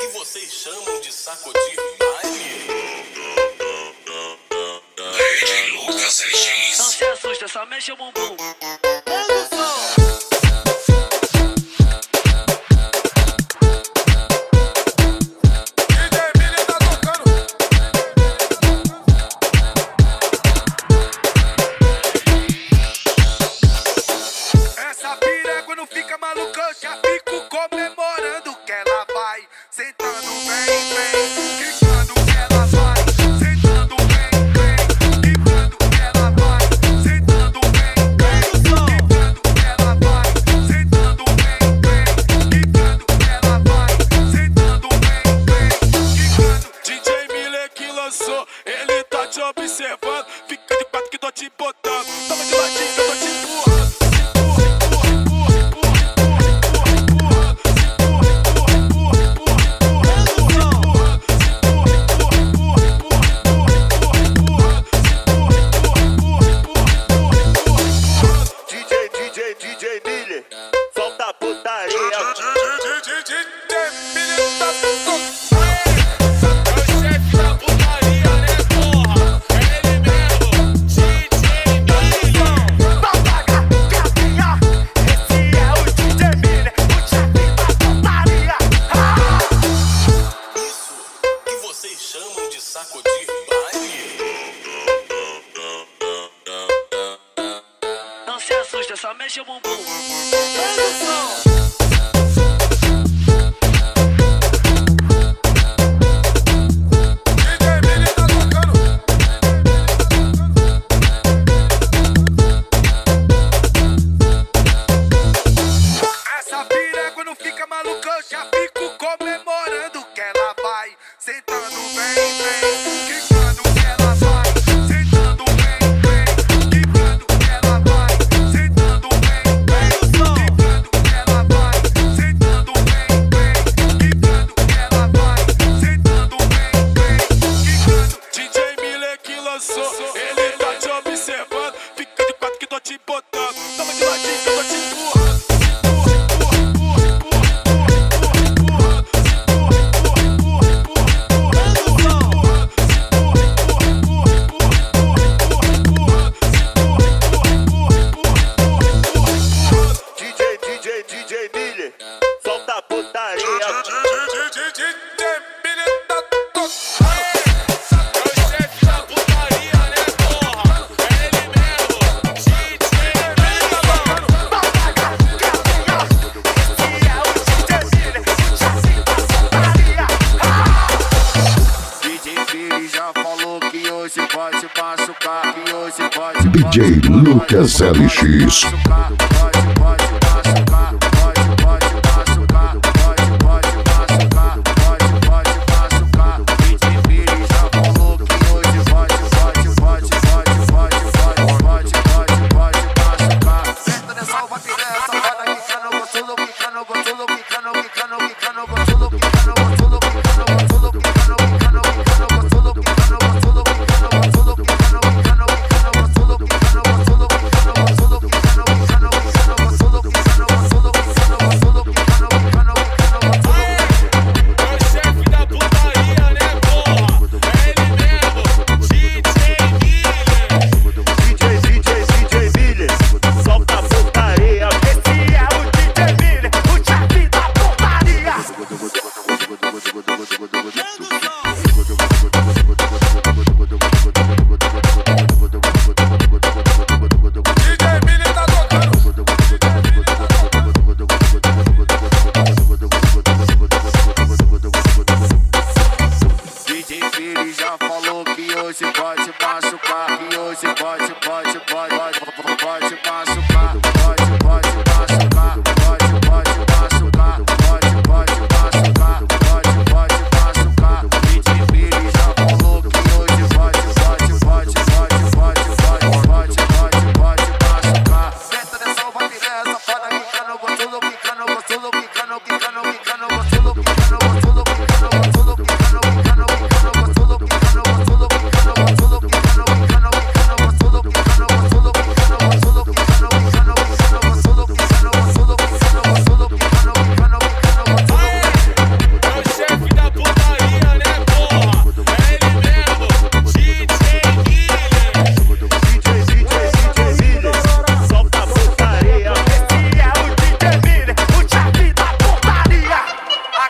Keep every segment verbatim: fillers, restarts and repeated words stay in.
vocês chamam de sacodir baile? Lucas R X. Não se assusta, só mexe o bumbum. Essa pira quando fica maluca eu já fico comemorando que ela vai sentando bem, bem, quicando que ela vai sentando bem, bem, quicando que ela vai sentando bem, bem, quicando que ela vai sentando bem, bem, quicando que ela vai sentando bem, bem, quicando. D J Miller que lançou, ele tá te observando. Fica de quatro que tô te botando. Toma de ladinho que eu tô te empurrando. D J Miller, solta a putaria. Vocês chamam de sacodir baile? Não se assusta, só mexe o bumbum. Essa pira quando fica maluca eu já fico comemorando que ela vai sentando bem, bem, quicando que ela vai sentando bem, bem, quicando que ela vai sentando bem, bem, quicando que ela vai sentando bem, bem, quicando que ela vai sentando bem, bem, quicando. D J Miller que lançou, ele tá te observando. Fica de quatro que tô te botando. Toma de ladinho que eu tô te empurrando. D J Miller, solta a putaria. D J Lucas R X.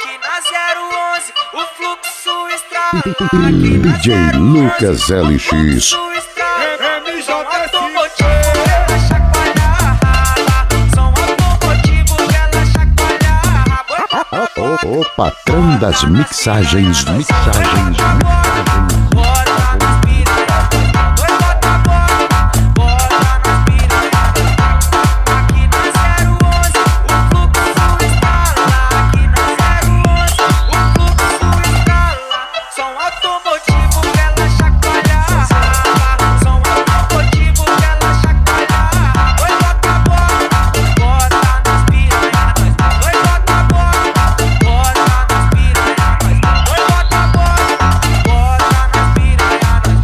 Aqui na zero onze, o fluxo estrala. D J Lucas L X. M J automotivo, ela chacoalha a raba. Som automotivo, ela chacoalha a raba. O, o patrão das mixagens, mixagens, mixagens. Bota nas piranha, dois bota bota, bota nas piranha. Aqui na zero onze, o fluxo estrala. Aqui na zero onze, o fluxo estrala. Som automotivo, ela chacoalha a raba. Som automotivo, ela chacoalha a raba. Dois bota bota, bota nas piranha. Dois bota bota, bota nas piranha. Dois bota bota, bota nas piranha.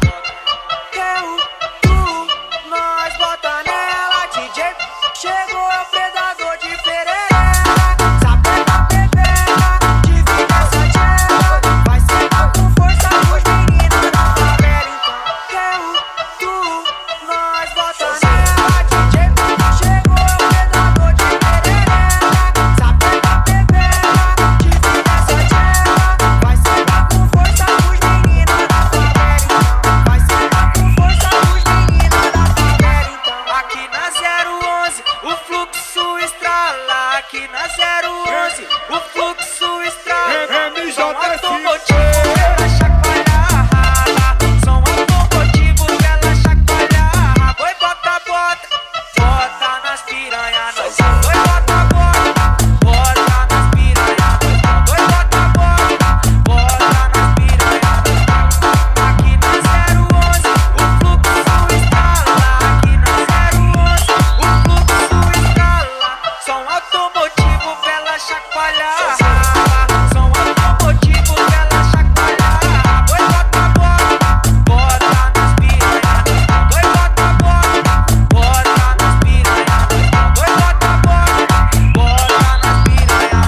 Eu, tu, nós bota nela, D J. Chegou o predador de perereca. Sapeta pepera, divide essa tela. Vai sentar com força os meninos da favela. Então, eu, tu, nós bota nela, D J. Chegou o predador de perereca. Sapeta pepera, divide essa tela. Vai sentar com força os meninos da favela. Vai sentar com força os meninos da favela. Então, aqui na zero onze, o fluxo estrala. Aqui na zero onze, o fluxo estrala. Som automotivo, ela chacoalha a raba. Som automotivo, ela chacoalha a raba. Oi, bota, bota, bota nas piranha. Nós oi, bota, bota, bota nas piranha. Oi, bota, bota, bota nas piranha. Aqui na zero onze, o fluxo estrala. Aqui na zero onze, o fluxo estrala. Som automotivo, ela chacoalha a raba. Som automotivo, ela chacoalha a raba. Oi, bota, bota, bota nas piranha. Oi, bota, bota, bota nas piranha. Oi, bota, bota, bota nas piranha.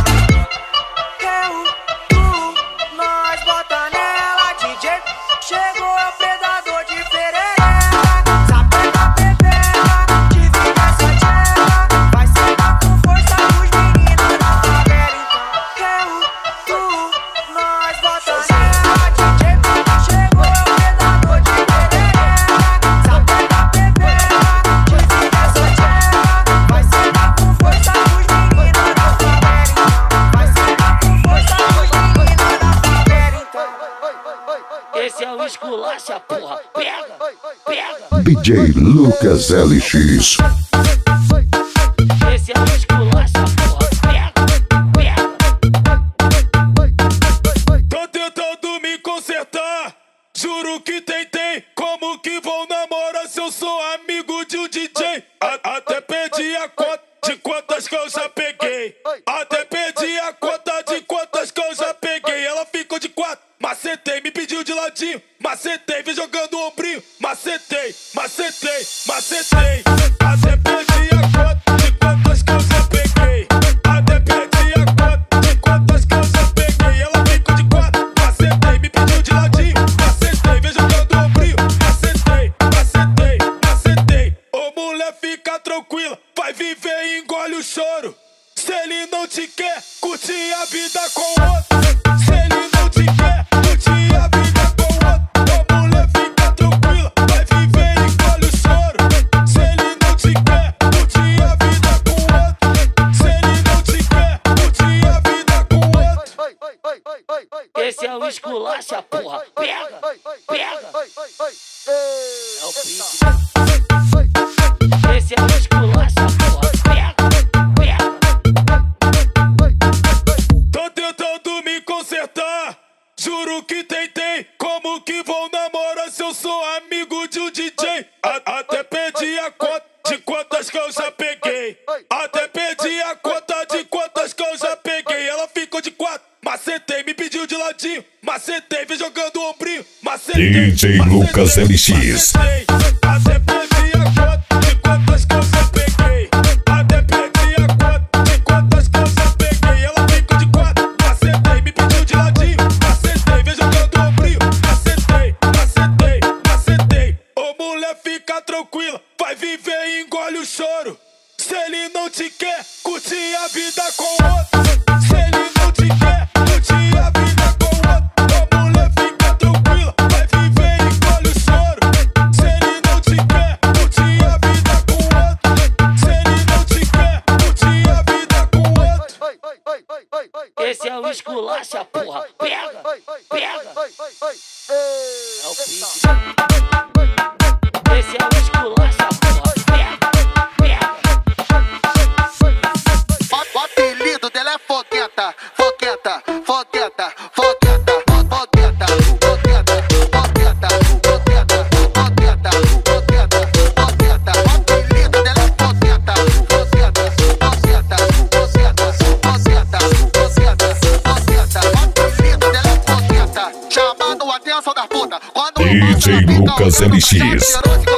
Eu, tu, nós bota nela, D J. Chegou o predador de perereca. Sapeta pepera, divide essa tela. Vai sentar com força os meninos da favela. Então, eu, tu, nós bota nela, D J. Chegou o predador de perereca. Sapeta pepera, divide essa tela. Vai sentar com força os meninos da favela. Vai sentar com força os meninos da favela. Então, Esse é o esculacha, porra. Pega, pega. D J Lucas L X. Esse é o esculacha, porra. Pega, pega. Tô tentando me consertar, juro que tentei. Como que vou namorar se eu sou amigo de um D J? A- até perdi a conta de quantas que eu já peguei. Até perdi a conta de quantas que eu já peguei. Ela ficou de quatro, macetei, me pediu de ladinho. Macetei, vem jogando o ombrinho. Macetei, macetei, macetei. Até perdi a conta de quantas que eu já peguei. Até perdi a conta de quantas que eu já peguei. Ela ficou de quatro, macetei, me pediu de ladinho. Macetei, vem jogando o ombrinho. Macetei, macetei, macetei. Ô mulher, fica tranquila, vai viver e engole o choro. Se ele não te quer, curte a vida com outro. Se ele não te quer, curte a vida com outro. Ô mulher, fica tranquila, vai viver e engole o choro. Se ele não te quer, curte a vida com outro. Se ele não te quer, curte a vida com outro. Esse é o esculacha, porra. Pega, pega. É o pique. Esse é o esculacha, porra. Pega, pega. Tô tentando me consertar, juro que tentei. Como que vou namorar se eu sou amigo de um D J? A- até perdi a conta de quantas que eu já peguei. Até perdi a conta de quantas que eu já peguei. Ela ficou de quatro, macetei, me pediu de ladinho. Macetei, vem jogando o ombrinho. Macetei, D J Lucas L X. macetei. Até perdi a conta de quantas que eu já peguei. Até perdi a conta de quantas que eu já peguei. Ela ficou de quatro, macetei, me pediu de ladinho. Macetei, vem jogando o ombrinho. Macetei, macetei, macetei. Ô mulher, fica tranquila, vai viver e engole o choro. Se ele não te quer, curte a vida com outro. Se ele não te quer, esculacha, porra. Pega, pega. É o pique. Esse é o esculacha, porra. Pega, pega. O apelido dela é fogueta, fogueta, fogueta, fogueta, fogueta, fogueta, fogueta, fogueta, fogueta, fogueta, fogueta. O apelido dela é fogueta, fogueta, fogueta, fogueta, fogueta, fogueta, fogueta. O apelido dela é fogueta, chamando a atenção da puta. Quando D J Lucas L X.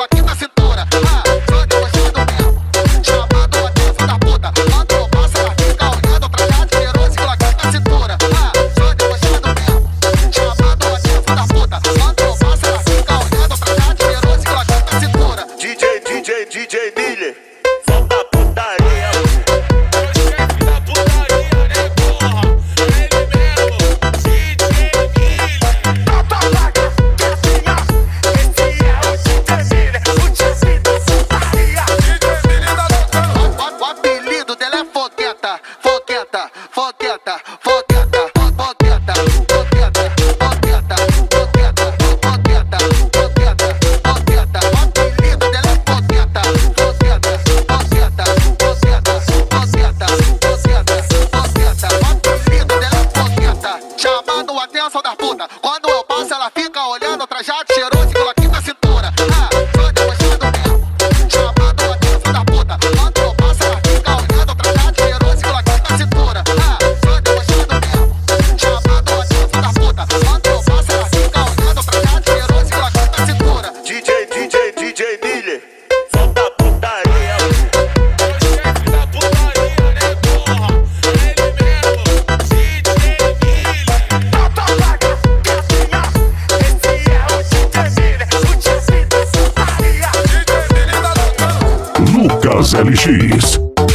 L X.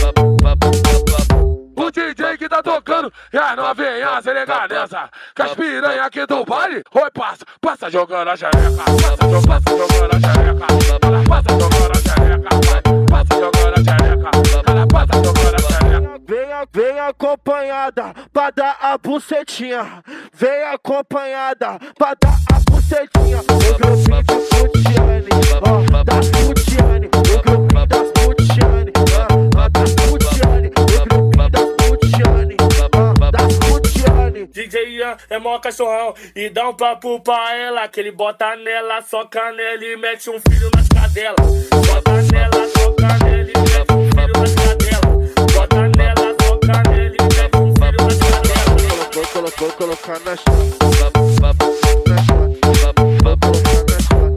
O D J que tá tocando é a novinhas elegança. Com as piranha aqui do baile. Oi, passa, passa jogando a xereca. Passa, passa jogando a xereca. Ela passa jogando a xereca. Passa jogando a xereca. Ela passa jogando a xereca. Vem, vem acompanhada pra dar a bucetinha. Vem acompanhada pra dar a bucetinha. O grupinho de Futiane, ó, da Futiane. O grupinho das Futiane, ó, da Futiane. O grupinho das Futiane, ó, da Futiane. D J Ian é mó cachorrão e dá um papo pra ela. Que ele bota nela, soca nela e mete um filho nas cadelas. Bota nela, soca nela e mete um filho nas cadelas. Bota nela, soca nela e mete um filho nas cadelas. Vou colocar, colocar na chave. Na chave. Vou colocar na chave.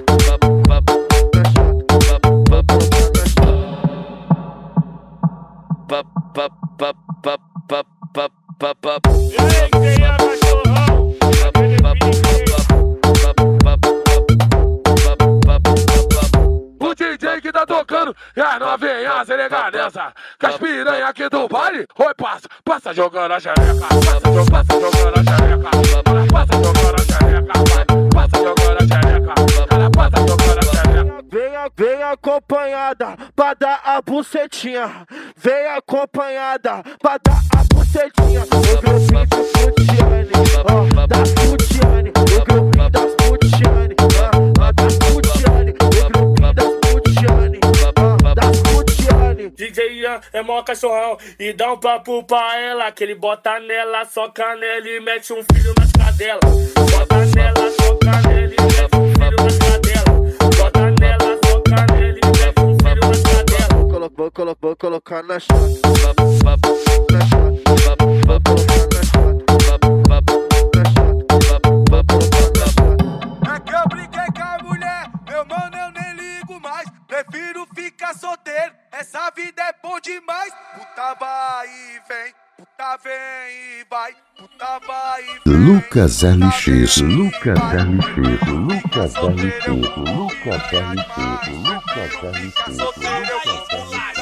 Ei, quem é cachorrão? O D J que tá tocando é a novinhas elegança. Com as piranha aqui do baile. Oi, passa, passa jogando a xereca. Passa, passa jogando a xereca. Ela passa jogando a xereca. Passa jogando a xereca. Ela passa jogando a xereca. Vem, vem acompanhada pra dar a bucetinha. Vem acompanhada pra dar a bucetinha. O grupinho de Futiane, ó, da Futiane. O grupinho das Futiane, ó, da Futiane. O grupinho das Futiane, ó, da Futiane. D J Ian é mó cachorrão e dá um papo pra ela. Que ele bota nela, soca nela e mete um filho nas cadelas. Bota nela, soca nela e mete um filho nas cadelas. Bota nela, soca nela e mete um filho nas cadelas. Vou colocar, vou colocar, vou colocar na chave. Na chave. Vou colocar na chave. Na chave. Vou colocar na chave. É que eu briguei com a mulher, meu mano, eu nem ligo mais. Prefiro ficar solteiro, essa vida é bom demais. Puta vai e vem, puta vem e vai, puta vai e vem. Lucas L X, Lucas L X, Lucas L X, Lucas L X, Lucas L X, Lucas L X.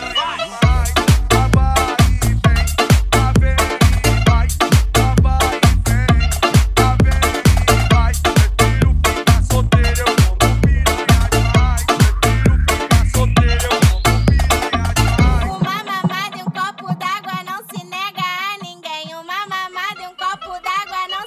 Uma mamada e um copo d'água não se nega a ninguém. Uma mamada e um copo d'água não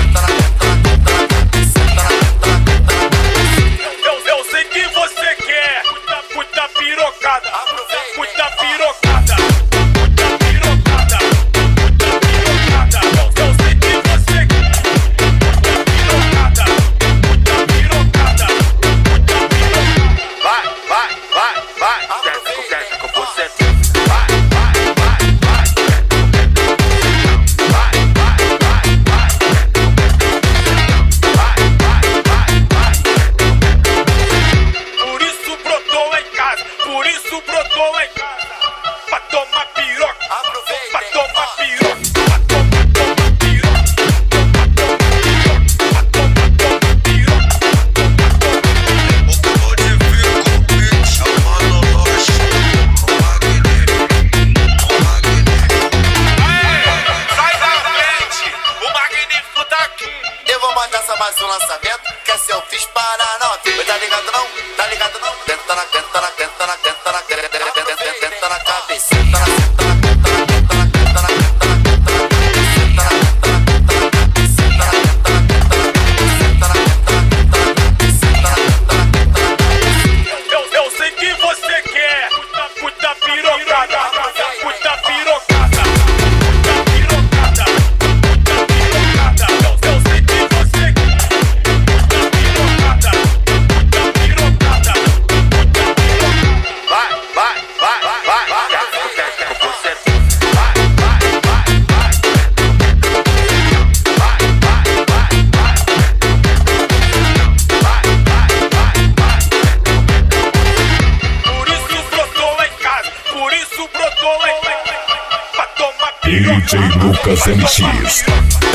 Eu, eu sei que você quer muita, muita pirocada, muita pirocada, muita pirocada, muita pirocada. Eu, eu sei que você quer muita pirocada, muita pirocada, muita pirocada. Vai, vai, vai, vai. Desce com desce com você. Vai, vai, vai, vai. Vai, vai, vai, vai. Vai, vai, vai, vai. Por isso brotou em casa, por isso brotou em casa. Pra tomar piroca, pra tomar piroca, pra tomar, tomar piroca, pra tomar, tomar piroca, pra tomar, tomar piroca. Pode vir comigo, chamando rocha. O magnífico, o magnífico. Sai da frente, o magnífico tá aqui. Eu vou mandar só mais um lançamento, que esse eu fiz para não. Tá ligado não? Tá ligado não? Tenta na, tenta na, tenta na, tenta na, tenta na, tenta na cabeça. Tenta na, tenta na, tenta na, tenta na, tenta na, tenta na, tenta na, tenta na, tenta na, Eu, eu sei que você quer muita, muita pirocada, muita pirocada, muita pirocada, muita pirocada. Eu, eu sei que você quer muita pirocada, muita pirocada, muita pirocada. vai, vai, vai, vai, vai. Desce com desce com você. Vai, vai, vai, vai. Vai, vai, vai, vai. Vai, vai, vai, vai. Por isso brotou em casa, por isso brotou em casa. Pra tomar D piroca. J Lucas M X.